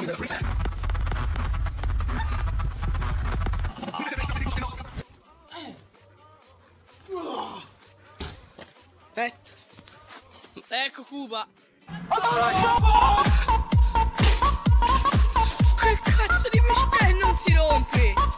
Aspetta. Ecco Cuba. Che cazzo di pesce non si rompe?